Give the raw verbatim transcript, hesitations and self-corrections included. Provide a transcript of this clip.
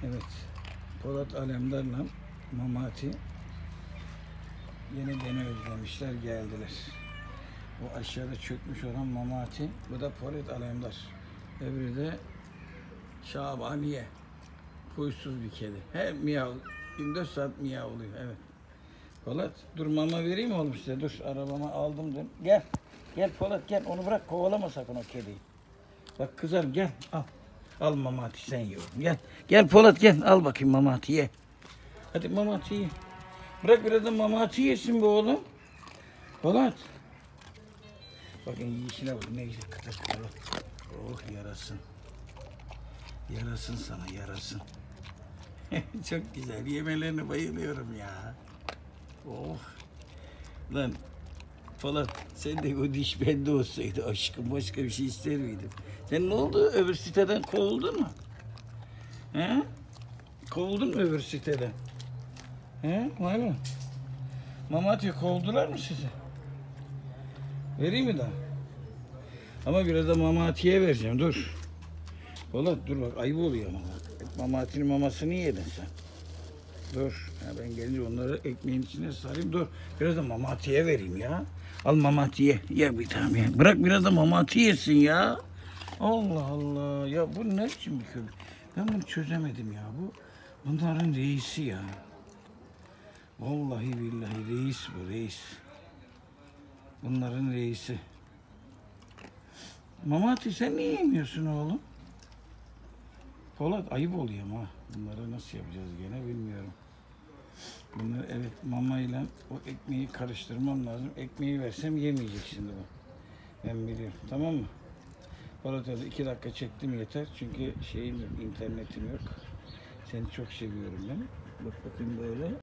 Evet. Polat Alemdar'la Memati yine beni özlemişler, geldiler. O aşağıda çökmüş olan Memati, bu da Polat Alemdar. Öbürü de Şabaniye. Huysuz bir kedi. Her miyav, yirmi dört saat miyav oluyor. Evet. Polat, dur mama vereyim mi oğlum size? Dur, arabama aldım dün. Gel. Gel Polat gel. Onu bırak, kovalama sakın o kediyi. Bak kızar, gel al. Al Memati sen yiyorum. Gel. Gel Polat gel. Al bakayım Memati ye. Hadi Memati ye. Bırak biraz da Memati yesin bu oğlum. Polat. Bakın yiyişine bak ne güzel kıtır kıtır. Oh yarasın. Yarasın sana yarasın. Çok güzel. Yemelerine bayılıyorum ya. Oh. Lan Polat sen de o diş bende olsaydı aşkım başka bir şey ister miydim? Sen ne oldu? Öbür siteden kovuldun mu? He? Kovuldun mu öbür siteden? He? Var mı? Mamati kovdular mı sizi? Vereyim mi daha? Ama biraz da Mamati'ye vereceğim. Dur. Polat dur bak ayıp oluyor ama. Mamati'nin mamasını yedin sen. Dur. Ya ben gelince onları ekmeğin içine sarayım. Dur. Biraz da Mamati'ye vereyim ya. Al Mamati'ye. Ye bir tane ye. Bırak biraz da Mamati yesin ya. Allah Allah. Ya bu ne biçim bir köpek? Ben bunu çözemedim ya. Bu bunların reisi ya. Vallahi billahi reis bu reis. Bunların reisi. Mamati sen niye yemiyorsun oğlum? Polat ayıp oluyor ama. Bunları nasıl yapacağız gene bilmiyorum. Bunları evet mamayla o ekmeği karıştırmam lazım. Ekmeği versem yemeyecek şimdi bu. Ben biliyorum. Tamam mı? Polat hadi iki dakika çektim yeter. Çünkü şeyim yok, internetim yok. Seni çok seviyorum ben. Bak bakayım böyle.